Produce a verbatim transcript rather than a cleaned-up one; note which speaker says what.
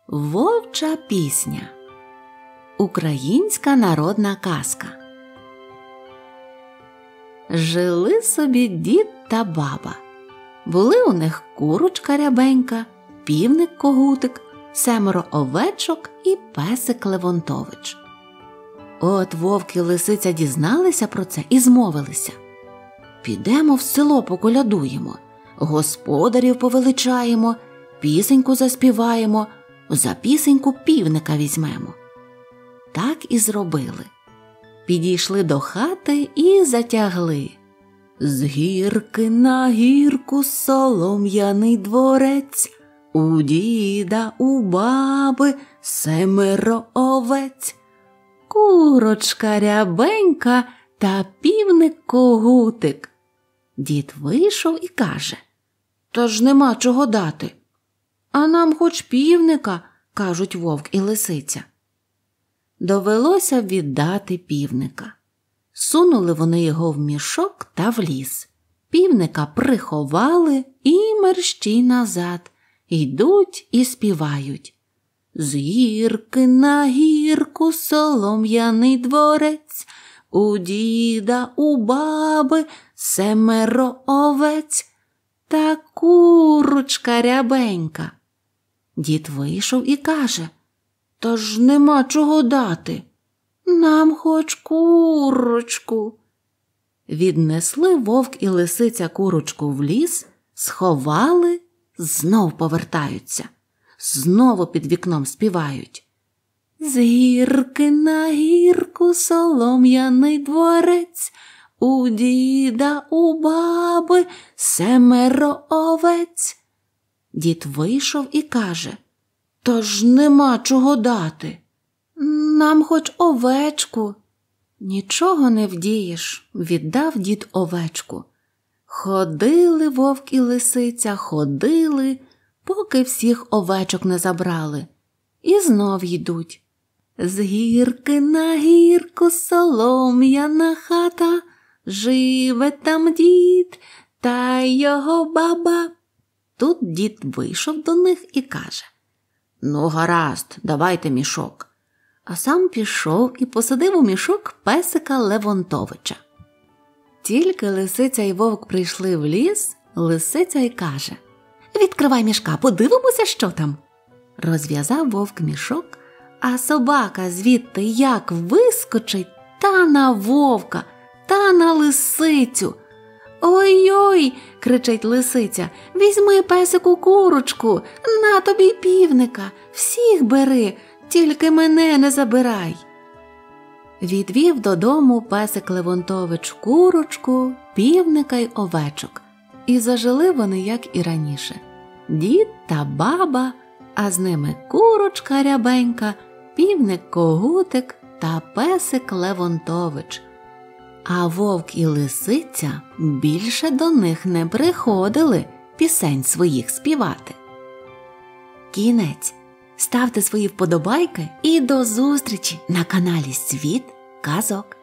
Speaker 1: Вовча пісня. Українська народна казка. Жили собі дід та баба. Були у них курочка рябенька, півник-когутик, семеро овечок і песик Левонтович. От вовк і лисиця дізналися про це і змовилися: підемо в село поколядуємо, господарів повеличаємо, пісеньку заспіваємо, за пісеньку півника візьмемо. Так і зробили. Підійшли до хати і затягли: з гірки на гірку солом'яний дворець, у діда, у баби семеро овець, курочка рябенька та півник-когутик. Дід вийшов і каже: та ж нема чого дати. А нам хоч півника, кажуть вовк і лисиця. Довелося віддати півника. Сунули вони його в мішок та в ліс. Півника приховали і мерщій назад. Йдуть і співають: з гірки на гірку солом'яний дворець, у діда, у баби семеро овець, та курочка рябенька. Дід вийшов і каже: та ж нема чого дати. Нам хоч курочку. Віднесли вовк і лисиця курочку в ліс, сховали, знов повертаються. Знову під вікном співають: з гірки на гірку солом'яний дворець, у діда, у баби семеро овець. Дід вийшов і каже: та ж нема чого дати. Нам хоч овечку. Нічого не вдієш, віддав дід овечку. Ходили вовк і лисиця, ходили, поки всіх овечок не забрали. І знов йдуть: з гірки на гірку солом'яна хата, живе там дід та його баба. Тут дід вийшов до них і каже: ну гаразд, давайте мішок. А сам пішов і посадив у мішок песика Левонтовича. Тільки лисиця і вовк прийшли в ліс, лисиця й каже: відкривай мішка, подивимося, що там. Розв'язав вовк мішок, а собака звідти як вискочить та на вовка, та на лисицю. «Ой-ой!» – кричить лисиця. «Візьми, песику, курочку, на тобі й півника, всіх бери, тільки мене не забирай». Відвів додому песик Левонтович курочку, півника й овечок. І зажили вони, як і раніше. Дід та баба, а з ними курочка рябенька, півник-когутик та песик Левонтович. А вовк і лисиця більше до них не приходили пісень своїх співати. Кінець. Ставте свої вподобайки і до зустрічі на каналі Світ казок.